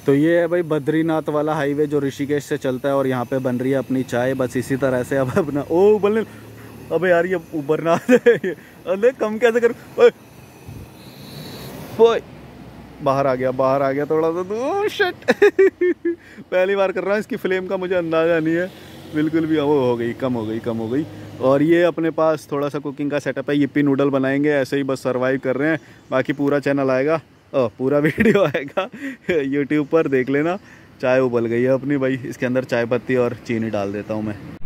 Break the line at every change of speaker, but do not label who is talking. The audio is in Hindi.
तो ये है भाई बद्रीनाथ वाला हाईवे जो ऋषिकेश से चलता है और यहाँ पे बन रही है अपनी चाय। बस इसी तरह से अब अपना ओ उबलने, अबे यार ये उबलना अरे कम कैसे कर, ओए बाहर आ गया थोड़ा सा तो शिट पहली बार कर रहा हूँ, इसकी फ्लेम का मुझे अंदाज़ा नहीं है बिल्कुल भी। वो हो गई, कम हो गई। और ये अपने पास थोड़ा सा कुकिंग का सेटअप है, yippee नूडल बनाएंगे ऐसे ही, बस सर्वाइव कर रहे हैं। बाकी पूरा चैनल आएगा, पूरा वीडियो आएगा यूट्यूब पर, देख लेना। चाय उबल गई है अपनी भाई, इसके अंदर चाय पत्ती और चीनी डाल देता हूँ मैं।